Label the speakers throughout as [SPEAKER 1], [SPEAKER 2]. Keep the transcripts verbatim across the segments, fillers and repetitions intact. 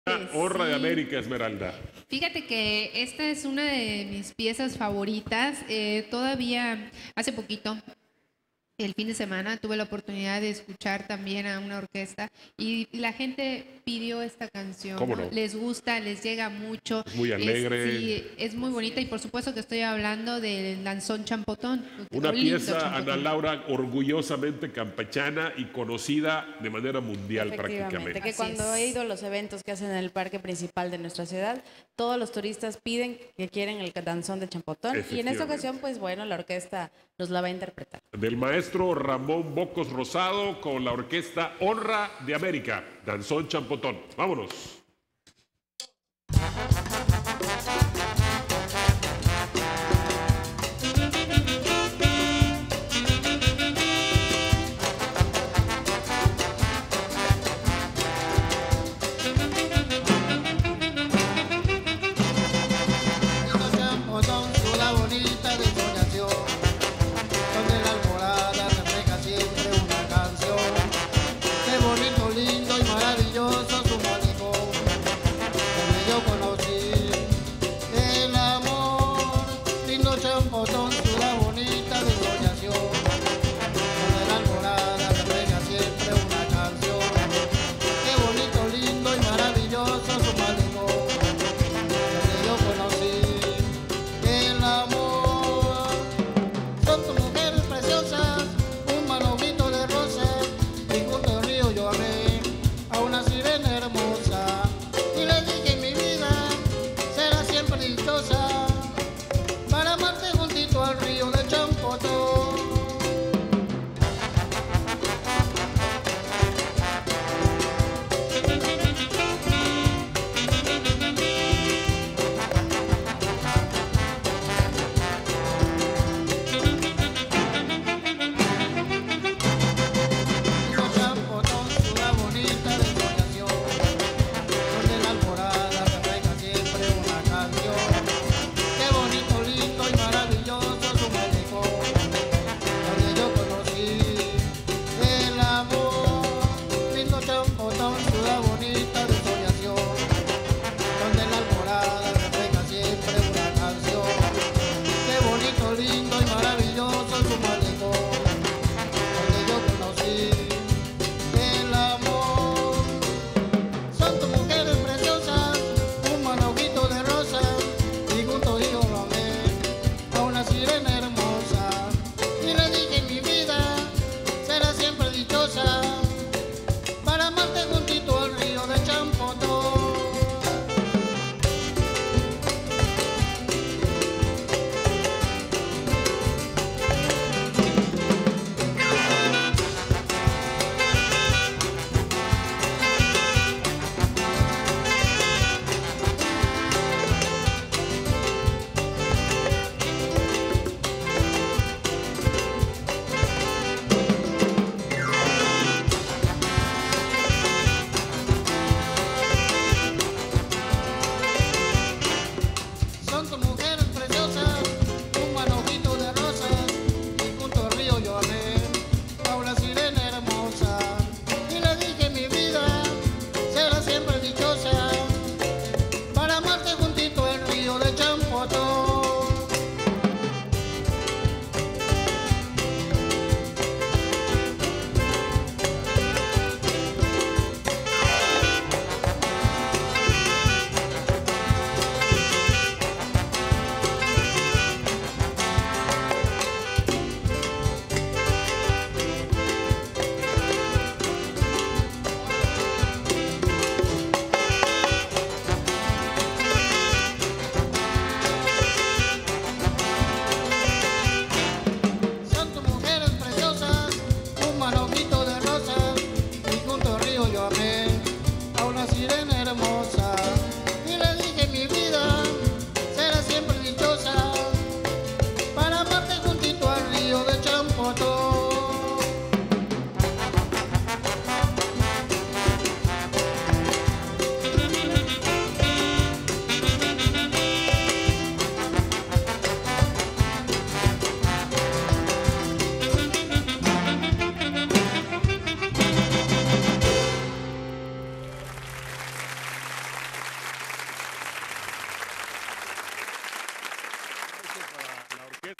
[SPEAKER 1] Honra de
[SPEAKER 2] Sí.
[SPEAKER 1] América, Esmeralda.
[SPEAKER 2] Fíjate que esta es una de mis piezas favoritas. Eh, todavía hace poquito, el fin de semana, tuve la oportunidad de escuchar también a una orquesta y la gente pidió esta canción.
[SPEAKER 1] ¿Cómo
[SPEAKER 2] ¿no?
[SPEAKER 1] no?
[SPEAKER 2] Les gusta, les llega mucho.
[SPEAKER 1] Es muy alegre.
[SPEAKER 2] Es, sí, es muy bonita y por supuesto que estoy hablando del danzón champotón.
[SPEAKER 1] Una
[SPEAKER 2] un lindo
[SPEAKER 1] pieza,
[SPEAKER 2] champotón.
[SPEAKER 1] Ana Laura, orgullosamente campechana y conocida de manera mundial
[SPEAKER 3] Efectivamente,
[SPEAKER 1] prácticamente.
[SPEAKER 3] que
[SPEAKER 2] Así
[SPEAKER 3] cuando
[SPEAKER 2] es.
[SPEAKER 3] he ido a los eventos que hacen en el parque principal de nuestra ciudad, todos los turistas piden que quieren el danzón de champotón y en esta
[SPEAKER 1] Efectivamente.
[SPEAKER 3] ocasión, pues bueno, la orquesta nos la va a interpretar.
[SPEAKER 1] Del maestro Ramón Bocos Rosado con la orquesta Honra de América, Danzón Champotón. Vámonos.
[SPEAKER 4] Champotón, ciudad bonita de soñación, donde la alborada refleja siempre una canción. Qué bonito, lindo y maravilloso su malecón.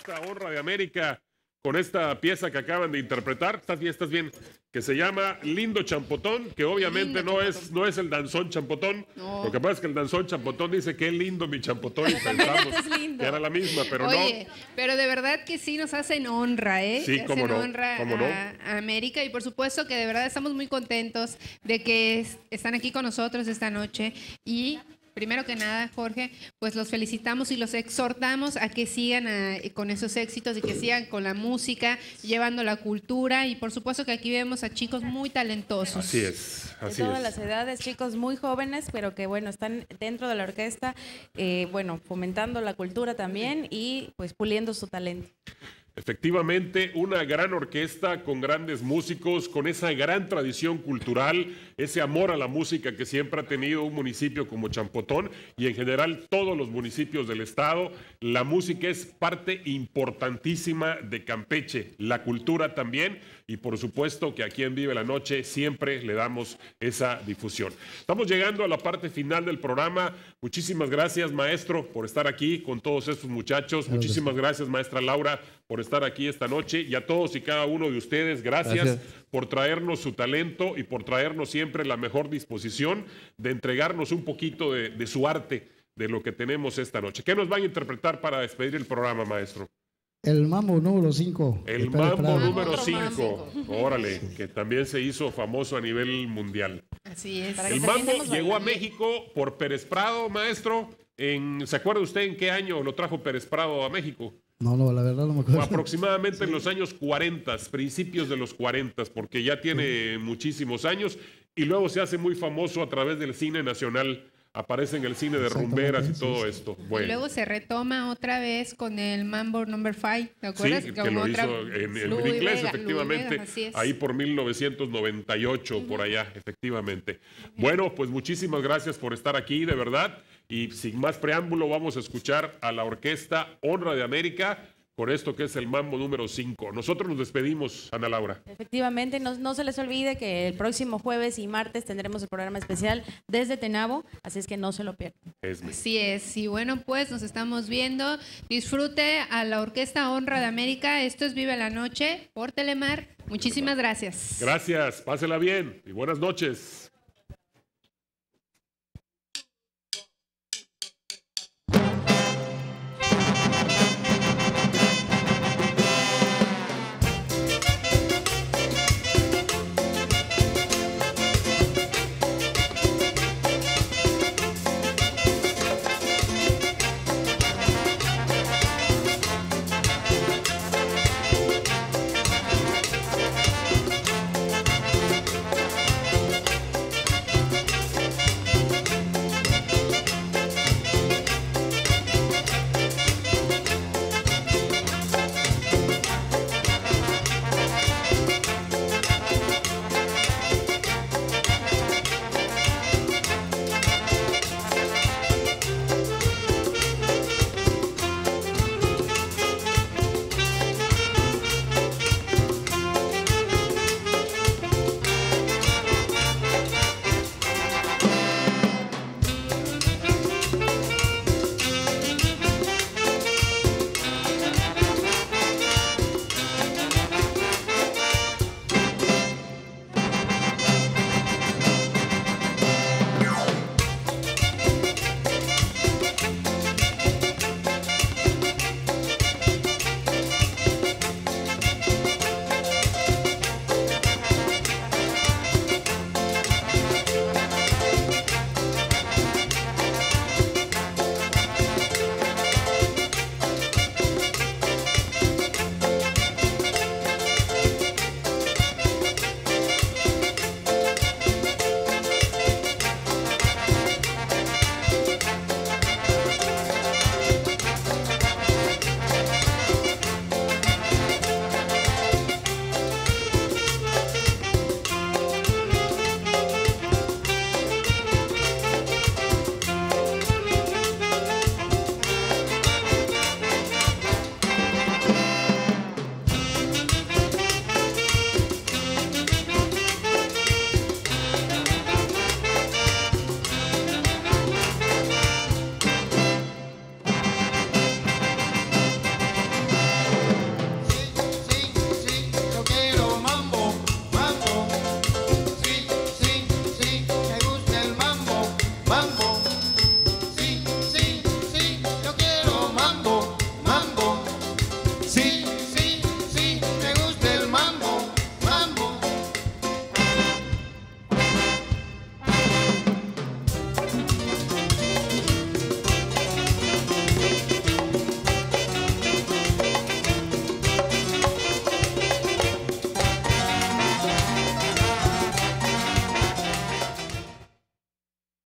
[SPEAKER 1] Orquesta Honra de América con esta pieza que acaban de interpretar. ¿Estás bien? ¿Estás bien? Que se llama Lindo Champotón, que obviamente
[SPEAKER 2] Lindo
[SPEAKER 1] no
[SPEAKER 2] Champotón.
[SPEAKER 1] es, no es el danzón champotón.
[SPEAKER 2] No.
[SPEAKER 1] Lo que pasa es que el danzón champotón dice que es lindo mi champotón y
[SPEAKER 3] también
[SPEAKER 1] pensamos
[SPEAKER 3] este es lindo.
[SPEAKER 1] que era la misma, pero
[SPEAKER 2] Oye, pero de verdad que sí nos hacen honra, ¿eh?
[SPEAKER 1] Sí,
[SPEAKER 2] Que
[SPEAKER 1] cómo
[SPEAKER 2] hacen
[SPEAKER 1] no,
[SPEAKER 2] honra
[SPEAKER 1] cómo no.
[SPEAKER 2] a, a América y por supuesto que de verdad estamos muy contentos de que es- están aquí con nosotros esta noche y primero que nada, Jorge, pues los felicitamos y los exhortamos a que sigan a- con esos éxitos y que sigan con la música, llevando la cultura y por supuesto que aquí vemos a chicos muy talentosos.
[SPEAKER 1] Así es,
[SPEAKER 3] De
[SPEAKER 1] así
[SPEAKER 3] todas
[SPEAKER 1] es.
[SPEAKER 3] las edades, chicos muy jóvenes, pero que bueno, están dentro de la orquesta, eh, bueno, fomentando la cultura también y pues puliendo su talento.
[SPEAKER 1] Efectivamente, una gran orquesta con grandes músicos, con esa gran tradición cultural, ese amor a la música que siempre ha tenido un municipio como Champotón y en general todos los municipios del estado. La música es parte importantísima de Campeche, la cultura también y por supuesto que aquí en Vive la Noche siempre le damos esa difusión. Estamos llegando a la parte final del programa. Muchísimas gracias, maestro, por estar aquí con todos estos muchachos. Muchísimas gracias, maestra Laura, por estar aquí esta noche y a todos y cada uno de ustedes, gracias,
[SPEAKER 5] Gracias.
[SPEAKER 1] por traernos su talento y por traernos siempre la mejor disposición de entregarnos un poquito de, de su arte, de lo que tenemos esta noche. ¿Qué nos van a interpretar para despedir el programa, maestro?
[SPEAKER 5] El mambo número cinco.
[SPEAKER 1] El mambo número
[SPEAKER 2] Otro
[SPEAKER 1] cinco.
[SPEAKER 2] mambo.
[SPEAKER 1] Órale, que también se hizo famoso a nivel mundial.
[SPEAKER 2] Así es.
[SPEAKER 3] Para que
[SPEAKER 1] El
[SPEAKER 3] también
[SPEAKER 1] mambo
[SPEAKER 3] demos
[SPEAKER 1] llegó a
[SPEAKER 3] baile.
[SPEAKER 1] México por Pérez Prado, maestro. En, ¿se acuerda usted en qué año lo trajo Pérez Prado a México?
[SPEAKER 5] No, no, la verdad no me acuerdo.
[SPEAKER 1] Aproximadamente en los años cuarenta, principios de los cuarenta, porque ya tiene muchísimos años y luego se hace muy famoso a través del cine nacional. Aparece en el cine de
[SPEAKER 5] Exactamente,
[SPEAKER 1] rumberas y
[SPEAKER 5] sí,
[SPEAKER 1] todo
[SPEAKER 5] sí.
[SPEAKER 1] esto.
[SPEAKER 2] Y
[SPEAKER 1] Bueno,
[SPEAKER 2] luego se retoma otra vez con el Mambo Number Five, ¿te acuerdas?
[SPEAKER 1] sí, que
[SPEAKER 2] Como
[SPEAKER 1] lo
[SPEAKER 2] otra-
[SPEAKER 1] hizo en, en
[SPEAKER 2] Louis
[SPEAKER 1] inglés,
[SPEAKER 2] Vega,
[SPEAKER 1] efectivamente,
[SPEAKER 2] Louis Vega, así es.
[SPEAKER 1] ahí por mil novecientos noventa y ocho, por allá, efectivamente. Bueno, pues muchísimas gracias por estar aquí, de verdad, y sin más preámbulo vamos a escuchar a la Orquesta Honra de América con esto que es el mambo número cinco. Nosotros nos despedimos, Ana Laura.
[SPEAKER 3] Efectivamente, no, no se les olvide que el próximo jueves y martes tendremos el programa especial desde Tenabo, así es que no se lo pierdan.
[SPEAKER 1] Esme.
[SPEAKER 2] Así es, y bueno, pues nos estamos viendo. Disfrute a la Orquesta Honra de América. Esto es Vive la Noche por Telemar. Muchísimas gracias.
[SPEAKER 1] Gracias, pásela bien y buenas noches.